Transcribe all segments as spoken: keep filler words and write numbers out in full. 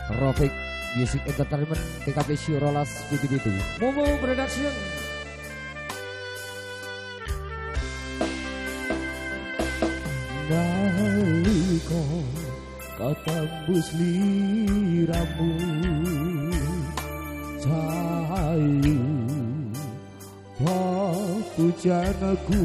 Rofik Music Entertainment T K P Syurolas Pitu-Pitu Momo Production. Nalika katembus liramu cahayu pujanaku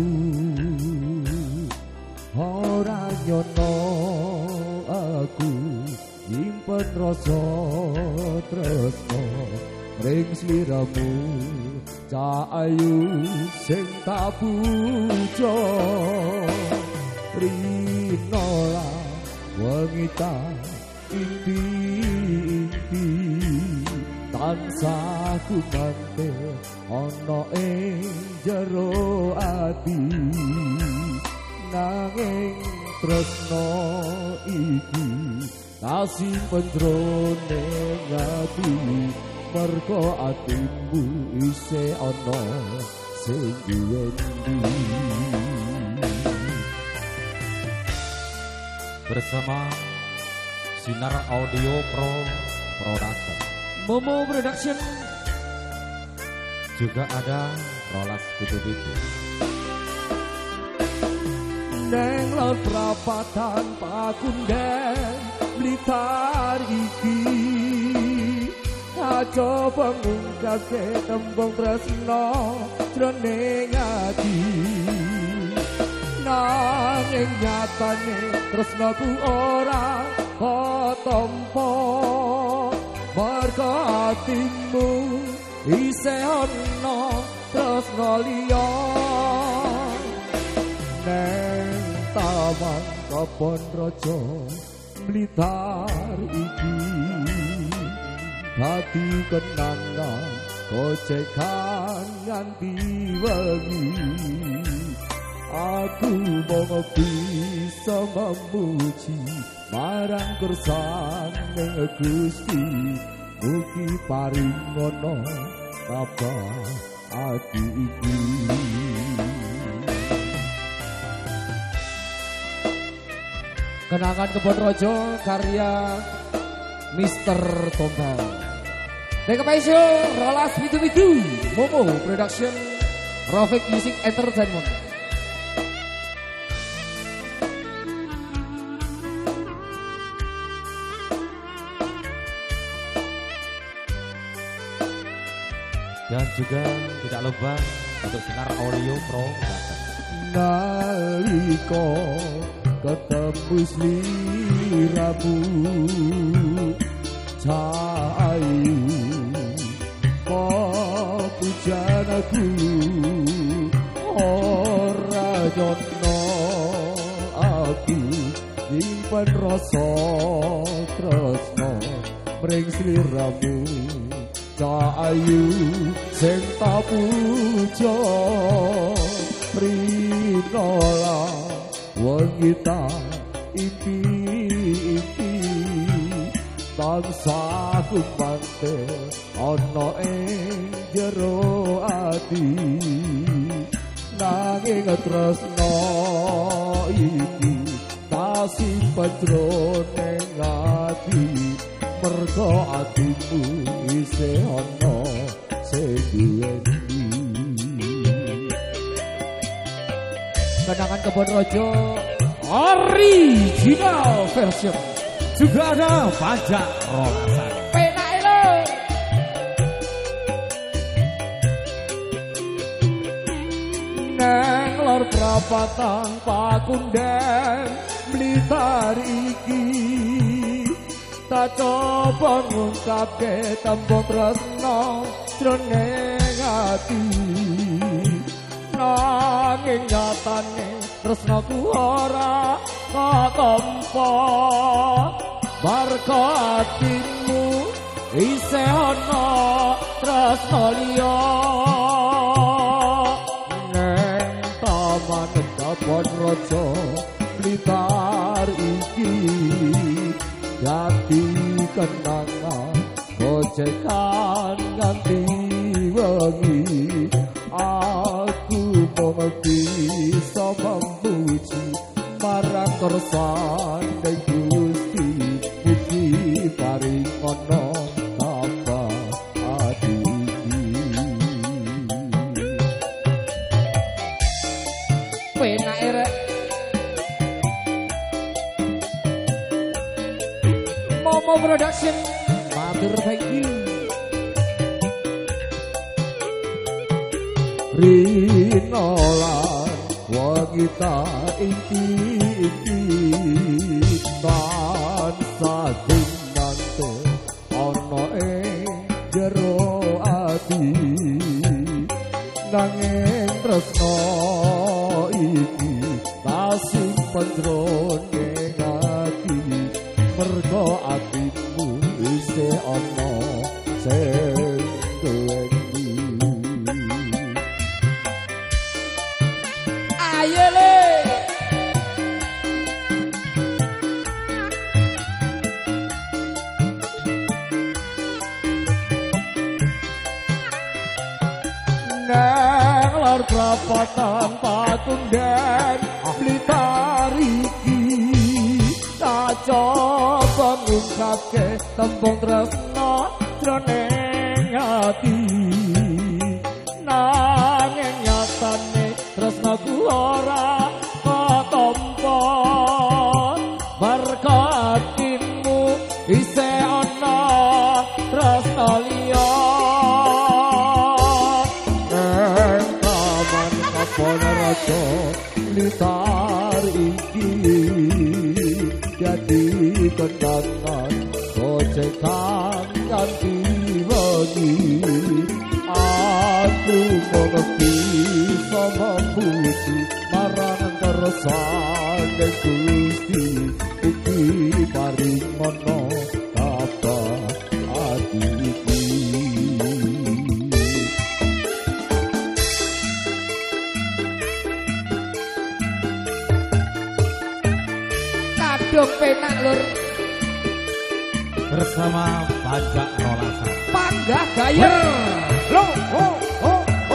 ora nyono aku nyimpen rasa tresno ring sliramu cahayu sing tak puja rinola wengita impi-impi tansah ku mantel ana ing jero ati nanging tresno iki kasih penjrone ati mergo atimu isih ana sing duweni. Bersama Sinar Audio Pro Production, Momo Production, juga ada Rolas Pitu-Pitu. Neng laut perapatan pakunden Blitar iki kaco pengungkapke tembung tresno jroning ati nanging nyatane tresnaku ora ketompo merga atimu isih ana tresno liya neng taman Kebon Raja Blitar iki dadi kenangan gocekan nganti wengi. Aku mau bisa memuji marang kersane Gusti mugi paring ngono kabar ati iki. Kenangan Kebon Raja karya Mister Tombal T K P Syurolas Pitu-Pitu Momo Production Rofik Music Entertainment. Dan juga tidak lupa untuk Sinar Audio Pro Production. Naliko ketembus liramu cahayu pujanaku ora nyono aku nyimpen rasa tresno mring sliramu cahayu sing tak puja rinola wengita impi-impi tansah ku mantel ana ing jero ati nanging tresno iki tasih penjrone ati merga atimu isih ana sing duweni. Kenangan Kebon Raja original version, juga ada pajak rolasan. Penak lho. Neng lor perapatan pakunden Blitar iki tak coba ngungkapke tembung tresno jroning ati nanging nyatane tresnaku ora ketompo marga atimu isih ana tresno liya neng taman Kebon Raja Blitar iki dadi kenangan gocekan nganti wengi. Aku mau bisa memuji marang kersane Gusti mugi paring Production. Matur thank you. Rinolan wagita inti-inti tansah dinante ana ing jero ati nanging tresno iki kasimpen jroning ati mergo atimu isih ana sing duweni. Ayo le nang lor prapatan Pakunden Blitar iki tak coba ngungkapke tembung tresno jroning ati nanging nyatane tresnaku ora ketompo merga atimu isih ana tresno liya nang taman Kaponaraja Blitar iki jadi kenangan gocekan kanthi wengi aku mengerti sama puji marang kersane Gusti iki paring mono kabar atiku. Kadung penak lur bersama Panggah Rolasan. Panggah Gayer. Lo ho ho ho.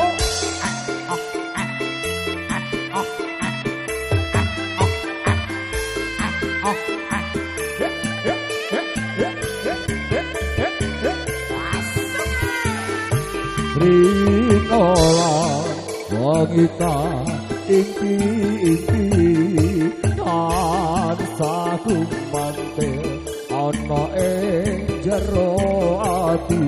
Rinolan wagita inti-inti tansah gumantil ana ing jero ati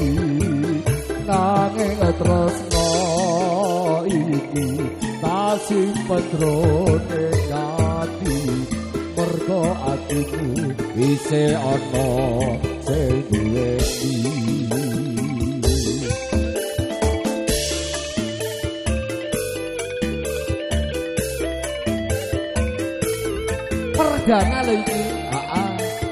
nanging tresno iki kasimpen jroning ati merga atiku isih ana sing duweni. Perdana lho iki. Heeh.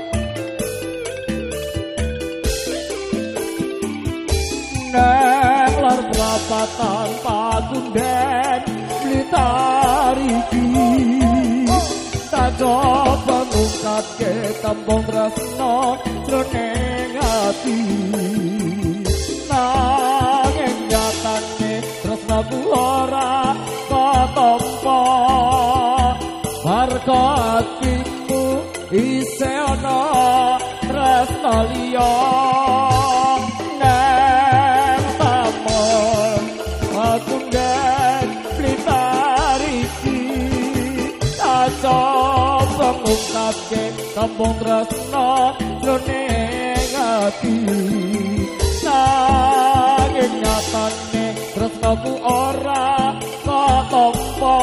Nang lor prapatan Pakunden Blitar iki tak coba ngungkapke tembung tresno jroning ati nanging nyatane tresnaku ora ketompo marga atimu isih ana tresno liya nang taman Pakunden Blitar iki tak coba ngungkapke tembung tresno jroning ati nanging nyatane tresnaku ora ketompo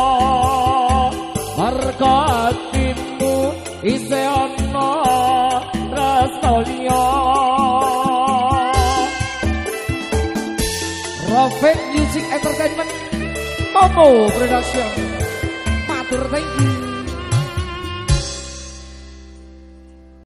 marga atimu isih ana tresno liya. Rofik Music Entertainment Momo Production. Matur thank you.